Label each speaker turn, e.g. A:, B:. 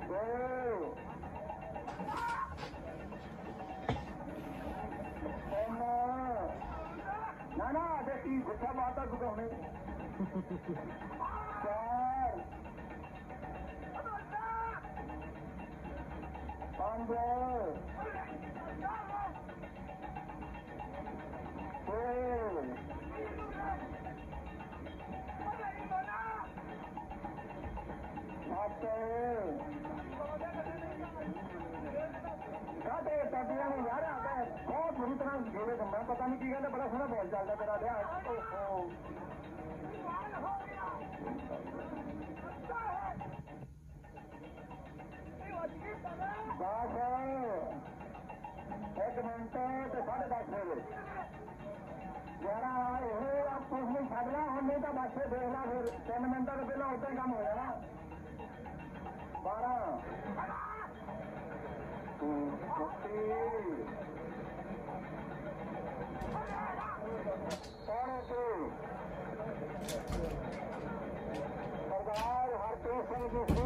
A: ना ना देखी गुस्सा बात गुगाने 4 5 यार आता है बहुत बुरी तरह घेरे मैं पता नहीं की कहते बड़ा सोना बॉल चलता तेरा लिया बस 1 मिनट तो 10:30 बजे जरा कुछ नहीं छड़ना हम नहीं तो बस देखना फिर 3 मिनट तो पहले उतना काम हो जाना 12 सरदार हरप्रीत सिंह जी